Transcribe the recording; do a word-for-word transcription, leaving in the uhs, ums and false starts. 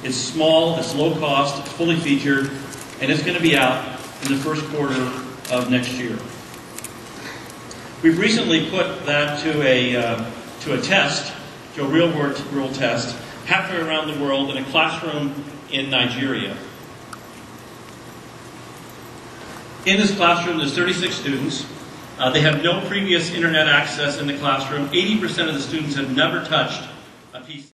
It's small, it's low cost, it's fully featured, and it's going to be out in the first quarter of next year. We've recently put that to a, uh, to a test, to a real-world world test, halfway around the world in a classroom in Nigeria. In this classroom, there's thirty-six students. Uh, they have no previous internet access in the classroom. eighty percent of the students have never touched a P C.